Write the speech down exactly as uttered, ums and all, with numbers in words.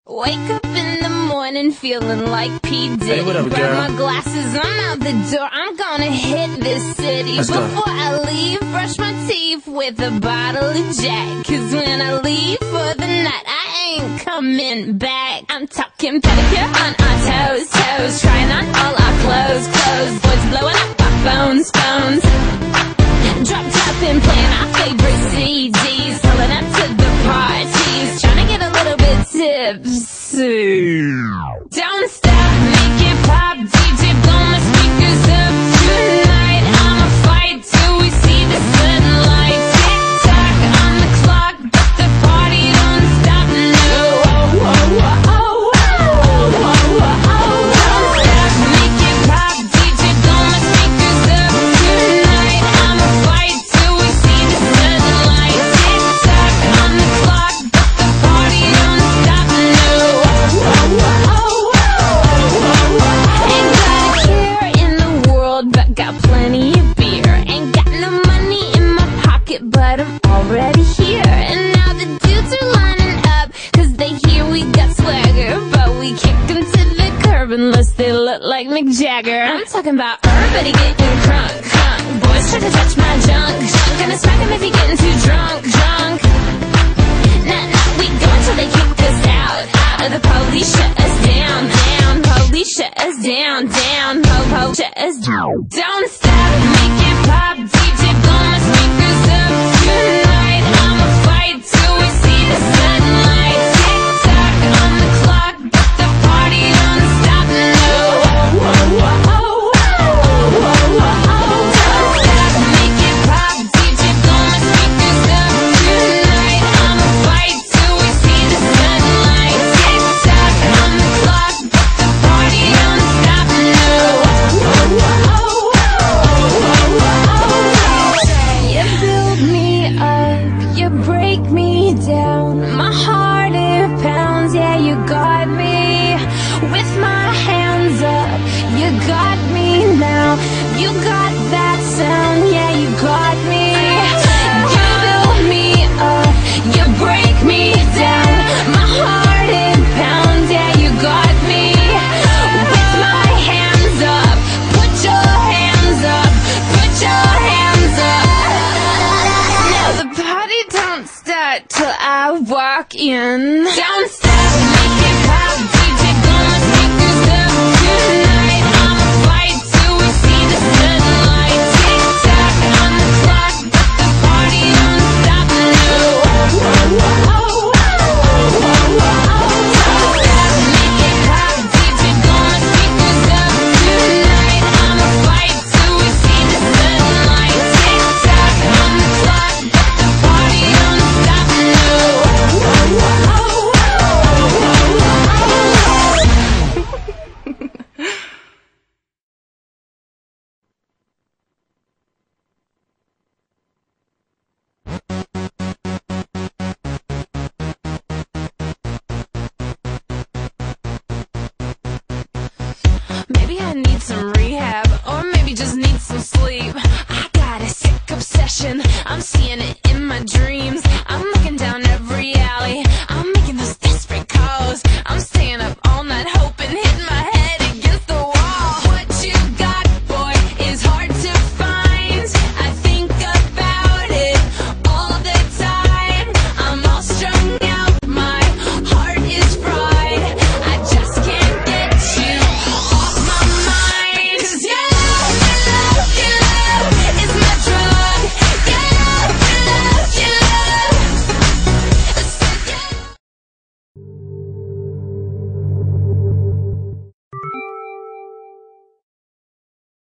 Wake up in the morning feeling like P. Diddy. Hey, what up, Grab girl? my glasses, I'm out the door. I'm gonna hit this city. Let's Before go. I leave, brush my teeth with a bottle of Jack. Cause when I leave for the night, I ain't coming back. I'm talking pedicure on our toes, toes. Trying on all our clothes, clothes. Boys blowing up our phones, phones. Drop top and playing our favorite C Ds. Pulling up to the parties. Trying to get a little bit tipsy. Don't stop, make it pop. D J, blow my speakers up tonight. I'ma fight till we see the sunlight. Tick tock on the clock, but the party don't stop. No, oh, oh, oh, oh, oh, oh, oh, oh. Don't stop, make it pop. D J, blow my speakers up tonight. I'ma fight till we see the sunlight. Tick tock on the clock, but the party don't stop. No, oh, oh, oh, oh, oh, oh. Ain't got a care in the world, but got plenty of beer. Ain't got no money in my pocket, but I'm already here. And now the dudes are lining up, cause they hear we got swagger. But we kick them to the curb unless they look like Mick Jagger. I'm talking about everybody getting crunk, crunk. Boys try to touch my junk, junk. Gonna smack him if he getting too drunk, drunk. Nah, nah, we go until they kick us out, out of the police, shut us down, down. Police shut us down, down. Po, po, shut us down. Don't stop, make it pop. D J, blow my speakers up tonight. I'ma fight till we see the sunlight. Tick tock on the clock, but the party don't stop. No, oh, oh, oh, oh, oh, oh, oh, oh. Don't stop, make it pop. D J, blow my speakers up tonight. I'ma fight till we see the sunlight. Tick tock on the clock, but the party don't stop. No, oh, oh, oh, oh, oh, oh. You build me up, you break me down. My heart it pounds, yeah, you got me. With my hands up, you got me now. You got that sound, yeah, you got me. You build me up, you break me down. My heart it pounds, yeah, you got me. With my hands up, put your hands up, put your hands up. Now the party don't start till I walk in. Don't stop, make it pop.